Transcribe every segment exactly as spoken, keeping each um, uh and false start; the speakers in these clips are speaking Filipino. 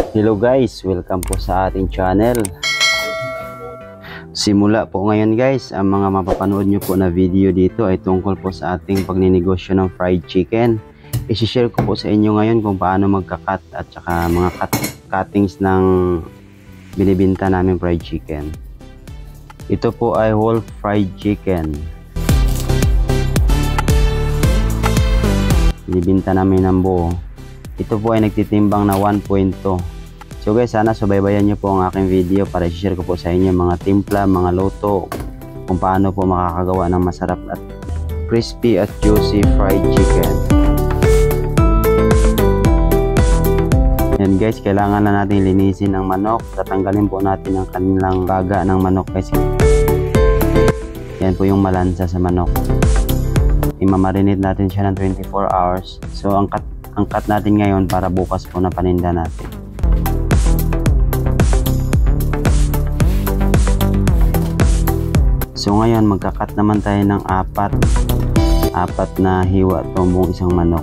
Hello guys, welcome po sa ating channel. Simula po ngayon guys, ang mga mapapanood nyo po na video dito ay tungkol po sa ating pagninegosyo ng fried chicken. I-share ko po sa inyo ngayon kung paano magka-cut at saka mga cut cuttings ng binibinta namin fried chicken. Ito po ay whole fried chicken. Binibinta namin ng buo. Ito po ay nagtitimbang na one point two. So guys, sana subaybayan nyo po ang aking video para i-share ko po sa inyo mga timpla, mga luto, kung paano po makakagawa ng masarap at crispy at juicy fried chicken. Yan guys, kailangan na natin linisin ang manok. Tatanggalin po natin ang kanilang baga ng manok guys. Yan po yung malansa sa manok. Imamarinate natin siya ng twenty-four hours. So ang cut, ang cut natin ngayon para bukas po na paninda natin. So ngayon magka-cut naman tayo ng apat apat na hiwa itong buong isang manok.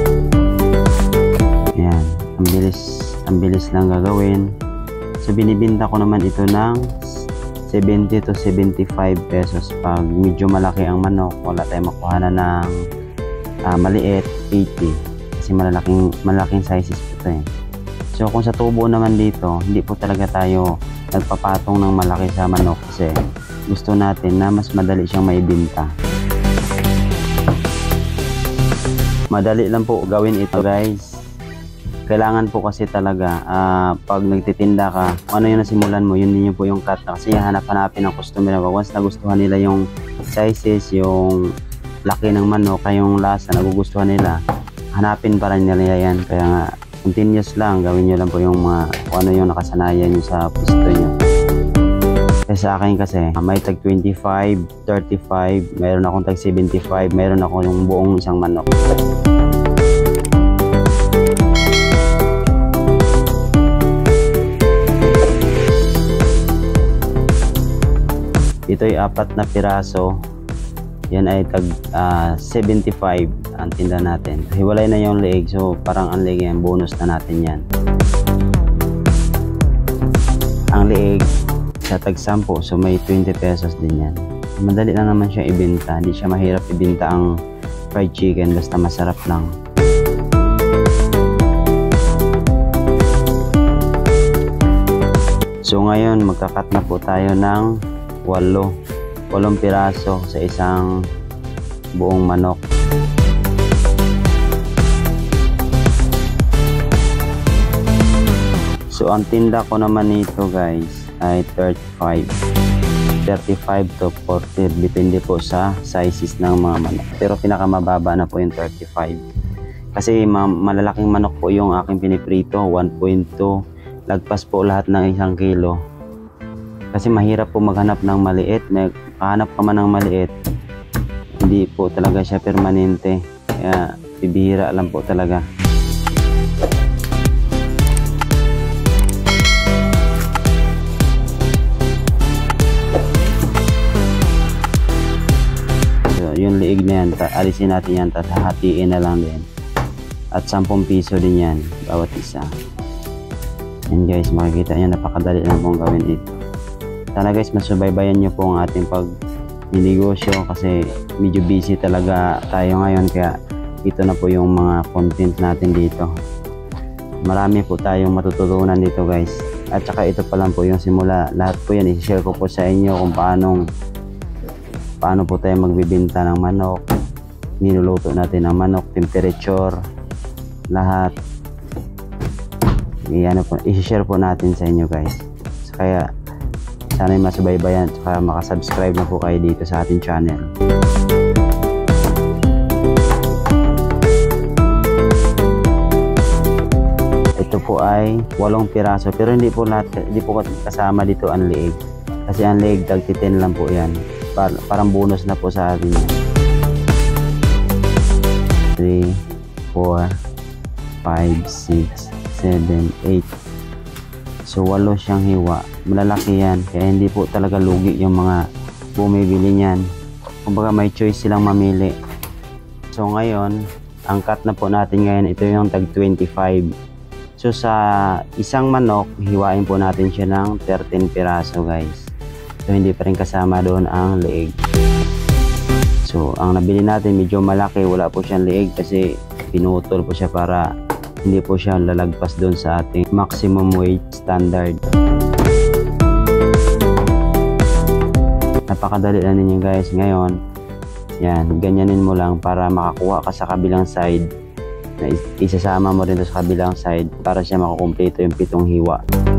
Ayan, ang bilis ang bilis lang gagawin. So binibinta ko naman ito ng seventy to seventy-five pesos pag medyo malaki ang manok. Wala tayong makuha na ng uh, maliit, eighty kasi malalaking, malaking sizes po ito eh. So kung sa tubo naman dito, hindi po talaga tayo nagpapatong ng malaki sa manok kasi gusto natin na mas madali siyang maibinta. Madali lang po gawin ito guys. Kailangan po kasi talaga uh, pag nagtitinda ka, ano yung nasimulan mo, yun din po yung cut na. Kasi hanap-hanapin ng customer. Once nagustuhan nila yung sizes, yung laki ng manok, yung lasa, nagugustuhan nila, hanapin pa rin nila yan. Kaya nga, continuous lang, gawin nyo lang po yung mga, ano yung nakasanayan nyo sa pusto nyo. Eh sa akin kasi may tag twenty-five, thirty-five, mayroon akong tag seventy-five, mayroon ako yung buong isang manok. Ito ay apat na piraso. Yan ay tag uh, seventy-five ang tinda natin. Hiwalay na yung leeg, so parang ang leeg yan, bonus na natin yan. Ang leeg sa tag sampo, so may twenty pesos din yan. Madali lang naman siya ibenta, hindi siya mahirap ibenta ang fried chicken, basta masarap lang. So ngayon magkakat na po tayo ng walo walong piraso sa isang buong manok. So ang tinda ko naman nito guys ay thirty-five thirty-five to forty, depende po sa sizes ng mga manok, pero pinakamababa na po yung thirty-five kasi ma malalaking manok po yung aking piniprito, one point two, lagpas po lahat ng isang kilo kasi mahirap po maghanap ng maliit. May kahanap ka man ng maliit, hindi po talaga siya permanente, kaya bibihira lang po talaga. Yung liig na yan, alisin natin yan, tapos hatiin na lang din at sampung piso din yan bawat isa. Yan guys, makikita nyo, napakadali lang pong gawin ito. Sana guys, masubaybayan nyo po ang ating pag ninegosyo kasi medyo busy talaga tayo ngayon, kaya ito na po yung mga content natin dito. Marami po tayong matututunan dito guys, at saka ito pa lang po yung simula. Lahat po yan i-share ko po sa inyo kung paano paano po tayo magbibinta ng manok, niluluto natin ang manok, temperature, lahat i-ano po, i-share po natin sa inyo guys. So, kaya sana yung masubaybayan at saka makasubscribe na po kayo dito sa ating channel. Ito po ay walong piraso, pero hindi po lahat, hindi po kasama dito ang leeg kasi ang leeg tag ten lang po yan. Parang bonus na po sa atin. three, four, five, six, seven, eight. So walo siyang hiwa. Malalaki yan, kaya hindi po talaga lugi yung mga bumibili niyan. Kumbaga may choice silang mamili. So ngayon, ang cut na po natin ngayon, ito yung tag twenty-five. So sa isang manok, hiwain po natin siya ng thirteen piraso guys. So hindi pa rin kasama doon ang leeg. So ang nabili natin medyo malaki, wala po siyang leeg kasi pinutol po siya para hindi po siya lalagpas doon sa ating maximum weight standard. Napakadali na ninyo guys. Ngayon, yan, ganyanin mo lang para makakuha ka sa kabilang side. Na isasama mo rin sa kabilang side para siya makakumpleto yung pitong hiwa.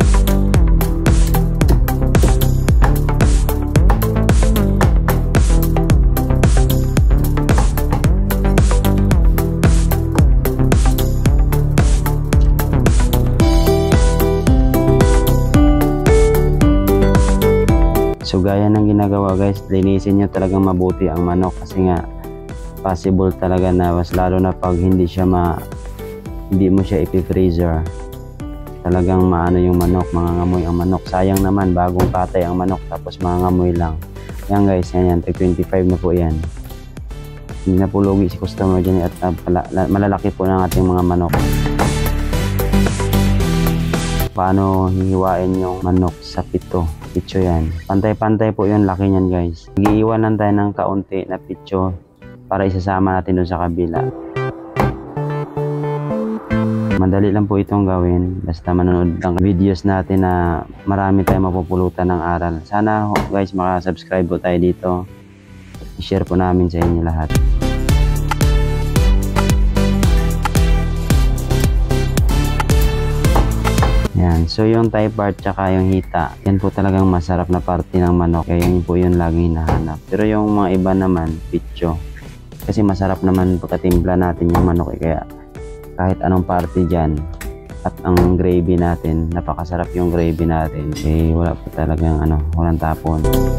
So gaya ng ginagawa guys, linisin nyo talagang mabuti ang manok kasi nga possible talaga na mas lalo na pag hindi siya ma hindi mo siya ipi-freezer, talagang maano yung manok, mangangamoy ang manok. Sayang naman, bagong patay ang manok tapos mangangamoy lang. Yan guys, yan yan, twenty-five na po yan. Hindi na po lugi si customer dyan at uh, malalaki po ng ating mga manok. Paano hihiwain yung manok sa pito? Pitso yan. Pantay-pantay po yung laki niyan guys. Mag-iiwanan tayo ng kaunti na pitso para isasama natin doon sa kabila. Madali lang po itong gawin. Basta manonood ng videos natin na marami tayong mapupulutan ng aral. Sana guys makasubscribe po tayo dito. I-share po namin sa inyo lahat. Yan. So yung thigh part tsaka yung hita, yan po talagang masarap na parte ng manok. Kaya yun po yung lagi hinahanap. Pero yung mga iba naman, pitso. Kasi masarap naman pagkatimpla natin yung manok. Eh. Kaya kahit anong parte dyan. At ang gravy natin, napakasarap yung gravy natin. Eh wala po talagang ano, walang tapon.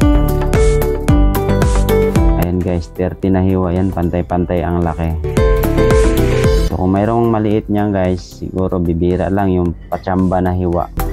Ayan guys, thirty na hiwa yan. Pantay-pantay ang laki. So kung mayroong maliit niyan guys, siguro bibira lang yung pachamba na hiwa.